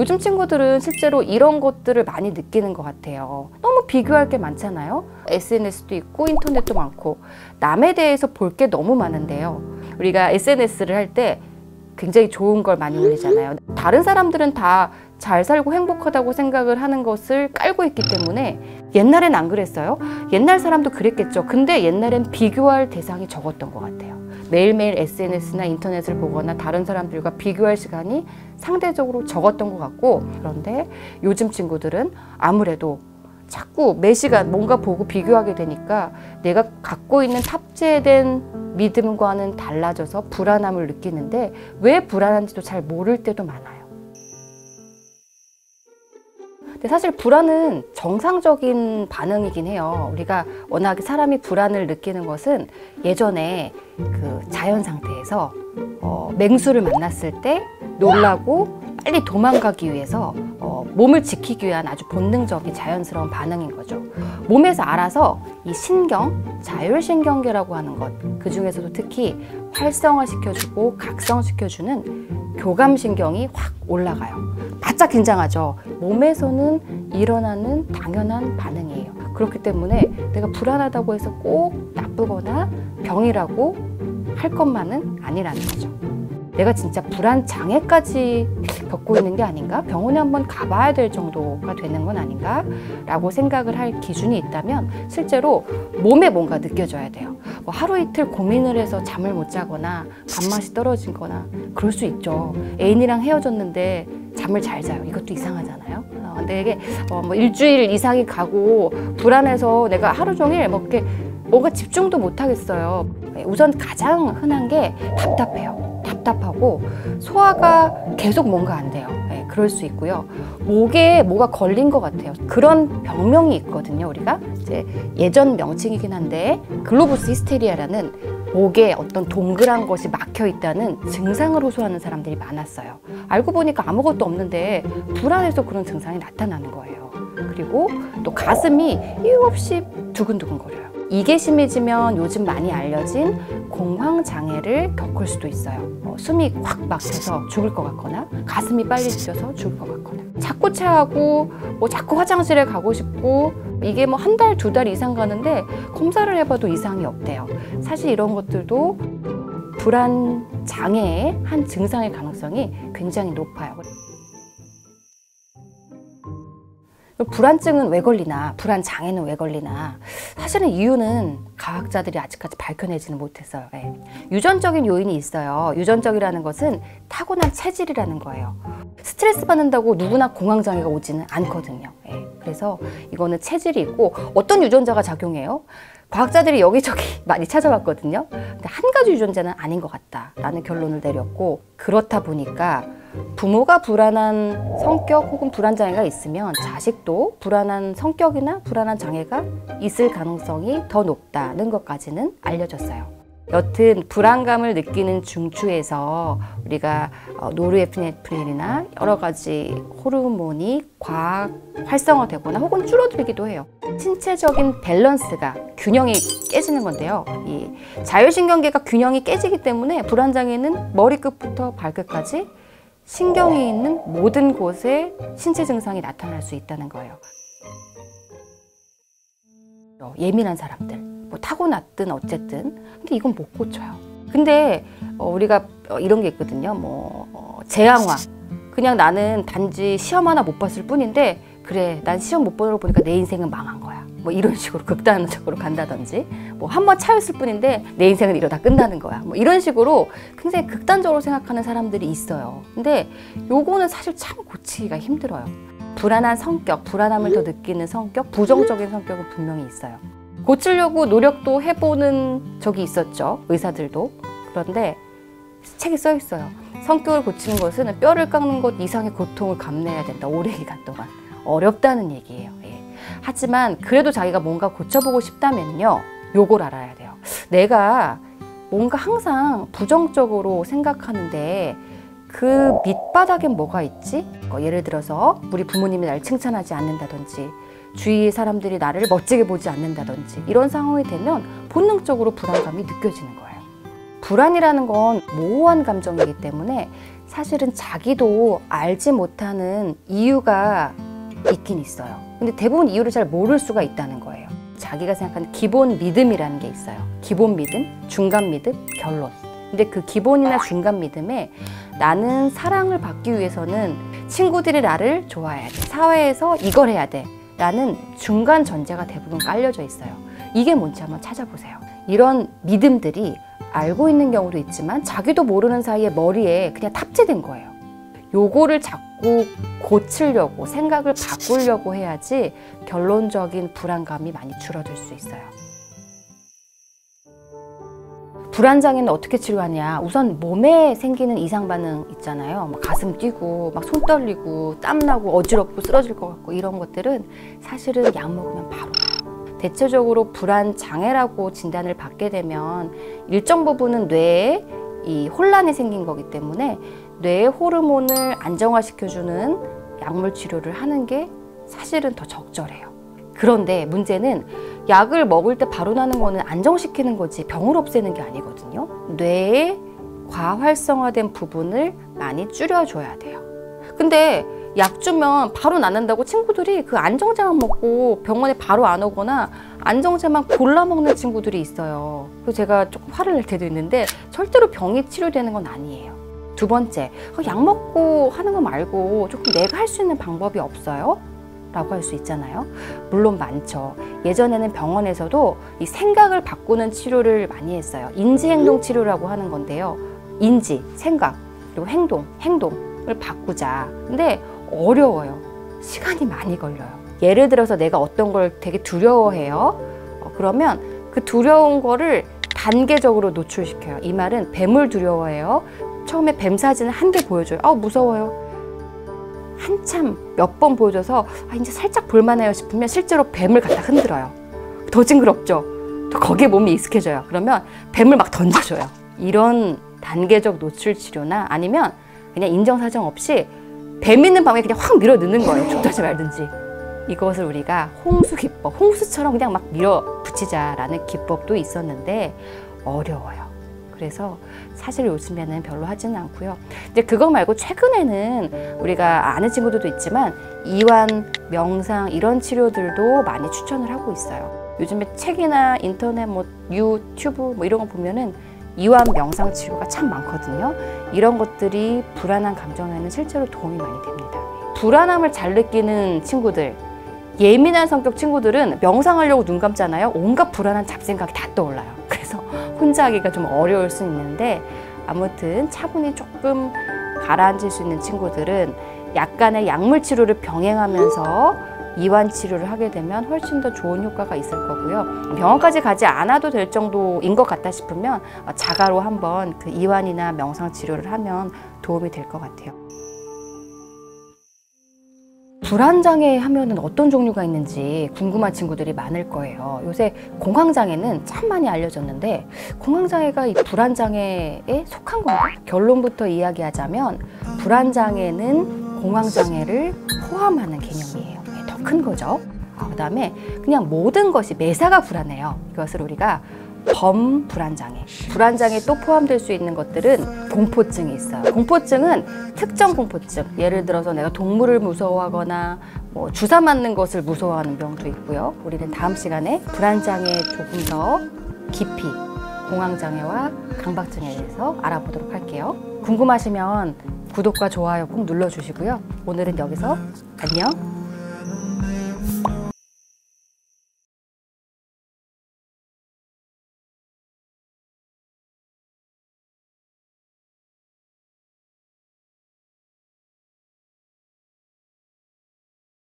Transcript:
요즘 친구들은 실제로 이런 것들을 많이 느끼는 것 같아요. 너무 비교할 게 많잖아요. SNS도 있고 인터넷도 많고 남에 대해서 볼 게 너무 많은데요. 우리가 SNS를 할 때 굉장히 좋은 걸 많이 올리잖아요. 다른 사람들은 다 잘 살고 행복하다고 생각을 하는 것을 깔고 있기 때문에 옛날엔 안 그랬어요? 옛날 사람도 그랬겠죠. 근데 옛날엔 비교할 대상이 적었던 것 같아요. 매일매일 SNS나 인터넷을 보거나 다른 사람들과 비교할 시간이 상대적으로 적었던 것 같고, 그런데 요즘 친구들은 아무래도 자꾸 매 시간 뭔가 보고 비교하게 되니까 내가 갖고 있는 탑재된 믿음과는 달라져서 불안함을 느끼는데 왜 불안한지도 잘 모를 때도 많아요. 근데 사실 불안은 정상적인 반응이긴 해요. 우리가 워낙에 사람이 불안을 느끼는 것은 예전에 그 자연 상태에서 맹수를 만났을 때 놀라고 빨리 도망가기 위해서 몸을 지키기 위한 아주 본능적인 자연스러운 반응인 거죠. 몸에서 알아서 이 신경, 자율신경계라고 하는 것, 그 중에서도 특히 활성화시켜주고 각성시켜주는 교감신경이 확 올라가요. 바짝 긴장하죠. 몸에서는 일어나는 당연한 반응이에요. 그렇기 때문에 내가 불안하다고 해서 꼭 나쁘거나 병이라고 할 것만은 아니라는 거죠. 내가 진짜 불안 장애까지 겪고 있는 게 아닌가? 병원에 한번 가봐야 될 정도가 되는 건 아닌가? 라고 생각을 할 기준이 있다면 실제로 몸에 뭔가 느껴져야 돼요. 뭐 하루 이틀 고민을 해서 잠을 못 자거나 밥맛이 떨어지거나 그럴 수 있죠. 애인이랑 헤어졌는데 잠을 잘 자요. 이것도 이상하잖아요. 근데 이게 뭐 일주일 이상이 가고 불안해서 내가 하루 종일 뭐 이렇게 뭔가 집중도 못 하겠어요. 우선 가장 흔한 게 답답해요. 답답하고 소화가 계속 뭔가 안 돼요. 네, 그럴 수 있고요. 목에 뭐가 걸린 것 같아요. 그런 병명이 있거든요. 우리가 이제 예전 명칭이긴 한데 글로부스 히스테리아라는 목에 어떤 동그란 것이 막혀 있다는 증상을 호소하는 사람들이 많았어요. 알고 보니까 아무것도 없는데 불안해서 그런 증상이 나타나는 거예요. 그리고 또 가슴이 이유 없이 두근두근거려요. 이게 심해지면 요즘 많이 알려진 공황장애를 겪을 수도 있어요. 숨이 확 막혀서 죽을 것 같거나 가슴이 빨리 뛰어서 죽을 것 같거나 자꾸 체하고 자꾸 화장실에 가고 싶고 이게 뭐 한 달, 두 달 이상 가는데 검사를 해봐도 이상이 없대요. 사실 이런 것들도 불안 장애의 한 증상일 가능성이 굉장히 높아요. 불안증은 왜 걸리나, 불안 장애는 왜 걸리나, 사실은 이유는 과학자들이 아직까지 밝혀내지는 못했어요. 네. 유전적인 요인이 있어요. 유전적이라는 것은 타고난 체질이라는 거예요. 스트레스 받는다고 누구나 공황장애가 오지는 않거든요. 네. 그래서 이거는 체질이 있고 어떤 유전자가 작용해요? 과학자들이 여기저기 많이 찾아봤거든요. 근데 한 가지 유전자는 아닌 것 같다라는 결론을 내렸고, 그렇다 보니까 부모가 불안한 성격 혹은 불안 장애가 있으면 자식도 불안한 성격이나 불안한 장애가 있을 가능성이 더 높다는 것까지는 알려졌어요. 여튼 불안감을 느끼는 중추에서 우리가 노르에피네프린이나 여러 가지 호르몬이 과학 활성화되거나 혹은 줄어들기도 해요. 신체적인 밸런스가, 균형이 깨지는 건데요. 이 자율신경계가 균형이 깨지기 때문에 불안장애는 머리끝부터 발끝까지 신경이 있는 모든 곳에 신체 증상이 나타날 수 있다는 거예요. 예민한 사람들, 뭐 타고났든 어쨌든, 근데 이건 못 고쳐요. 근데 우리가 이런 게 있거든요. 재앙화. 그냥 나는 단지 시험 하나 못 봤을 뿐인데 그래, 난 시험 못 보는 거 보니까 내 인생은 망한 거야. 뭐 이런 식으로 극단적으로 간다든지, 뭐 한 번 차였을 뿐인데 내 인생은 이러다 끝나는 거야. 뭐 이런 식으로 굉장히 극단적으로 생각하는 사람들이 있어요. 근데 요거는 사실 참 고치기가 힘들어요. 불안한 성격, 불안함을 더 느끼는 성격, 부정적인 성격은 분명히 있어요. 고치려고 노력도 해보는 적이 있었죠. 의사들도. 그런데 책에 써 있어요. 성격을 고치는 것은 뼈를 깎는 것 이상의 고통을 감내해야 된다. 오래 기간 동안. 어렵다는 얘기예요. 예. 하지만 그래도 자기가 뭔가 고쳐보고 싶다면요, 요걸 알아야 돼요. 내가 뭔가 항상 부정적으로 생각하는데 그 밑바닥엔 뭐가 있지? 예를 들어서 우리 부모님이 날 칭찬하지 않는다든지, 주위의 사람들이 나를 멋지게 보지 않는다든지, 이런 상황이 되면 본능적으로 불안감이 느껴지는 거예요. 불안이라는 건 모호한 감정이기 때문에 사실은 자기도 알지 못하는 이유가 있긴 있어요. 근데 대부분 이유를 잘 모를 수가 있다는 거예요. 자기가 생각하는 기본 믿음이라는 게 있어요. 기본 믿음, 중간 믿음, 결론. 근데 그 기본이나 중간 믿음에 나는 사랑을 받기 위해서는 친구들이 나를 좋아해야 돼. 사회에서 이걸 해야 돼. 라는 중간 전제가 대부분 깔려져 있어요. 이게 뭔지 한번 찾아보세요. 이런 믿음들이 알고 있는 경우도 있지만 자기도 모르는 사이에 머리에 그냥 탑재된 거예요. 요거를 자꾸 고치려고 생각을 바꾸려고 해야지 결론적인 불안감이 많이 줄어들 수 있어요. 불안장애는 어떻게 치료하냐? 우선 몸에 생기는 이상 반응 있잖아요. 막 가슴 뛰고 막 손 떨리고 땀 나고 어지럽고 쓰러질 것 같고 이런 것들은 사실은 약 먹으면 바로 나요. 대체적으로 불안장애라고 진단을 받게 되면 일정 부분은 뇌에 이 혼란이 생긴 거기 때문에 뇌의 호르몬을 안정화시켜주는 약물 치료를 하는 게 사실은 더 적절해요. 그런데 문제는 약을 먹을 때 바로 나는 거는 안정시키는 거지 병을 없애는 게 아니거든요. 뇌의 과활성화된 부분을 많이 줄여줘야 돼요. 근데 약 주면 바로 낫는다고 친구들이 그 안정제만 먹고 병원에 바로 안 오거나 안정제만 골라 먹는 친구들이 있어요. 그래서 제가 조금 화를 낼 때도 있는데 절대로 병이 치료되는 건 아니에요. 두 번째, 약 먹고 하는 거 말고 조금 내가 할 수 있는 방법이 없어요? 라고 할 수 있잖아요. 물론 많죠. 예전에는 병원에서도 이 생각을 바꾸는 치료를 많이 했어요. 인지행동 치료라고 하는 건데요. 인지, 생각, 그리고 행동을 바꾸자. 근데 어려워요. 시간이 많이 걸려요. 예를 들어서 내가 어떤 걸 되게 두려워해요. 그러면 그 두려운 거를 단계적으로 노출시켜요. 이 말은 뱀을 두려워해요. 처음에 뱀 사진을 한 개 보여줘요. 무서워요. 한참 몇 번 보여줘서 이제 살짝 볼만해요 싶으면 실제로 뱀을 갖다 흔들어요. 더 징그럽죠? 또 거기에 몸이 익숙해져요. 그러면 뱀을 막 던져줘요. 이런 단계적 노출 치료나 아니면 그냥 인정사정 없이 뱀 있는 방에 그냥 확 밀어 넣는 거예요. 좋다지 말든지. 이것을 우리가 홍수 기법, 홍수처럼 그냥 막 밀어 붙이자라는 기법도 있었는데 어려워요. 그래서 사실 요즘에는 별로 하지는 않고요. 근데 그거 말고 최근에는 우리가 아는 친구들도 있지만 이완, 명상 이런 치료들도 많이 추천을 하고 있어요. 요즘에 책이나 인터넷, 유튜브 이런 거 보면은 이완 명상 치료가 참 많거든요. 이런 것들이 불안한 감정에는 실제로 도움이 많이 됩니다. 불안함을 잘 느끼는 친구들, 예민한 성격 친구들은 명상하려고 눈 감잖아요. 온갖 불안한 잡생각이 다 떠올라요. 그래서 혼자 하기가 좀 어려울 수 있는데 아무튼 차분히 조금 가라앉을 수 있는 친구들은 약간의 약물 치료를 병행하면서 이완 치료를 하게 되면 훨씬 더 좋은 효과가 있을 거고요. 병원까지 가지 않아도 될 정도인 것 같다 싶으면 자가로 한번 그 이완이나 명상 치료를 하면 도움이 될 것 같아요. 불안장애 하면은 어떤 종류가 있는지 궁금한 친구들이 많을 거예요. 요새 공황장애는 참 많이 알려졌는데 공황장애가 이 불안장애에 속한 건가? 결론부터 이야기하자면 불안장애는 공황장애를 포함하는 개념이에요. 더 큰 거죠. 그 다음에 그냥 모든 것이 매사가 불안해요. 이것을 우리가 범불안장애. 불안장애에 또 포함될 수 있는 것들은 공포증이 있어요. 공포증은 특정 공포증. 예를 들어서 내가 동물을 무서워하거나 주사 맞는 것을 무서워하는 병도 있고요. 우리는 다음 시간에 불안장애 조금 더 깊이 공황장애와 강박증에 대해서 알아보도록 할게요. 궁금하시면 구독과 좋아요 꼭 눌러주시고요. 오늘은 여기서 안녕.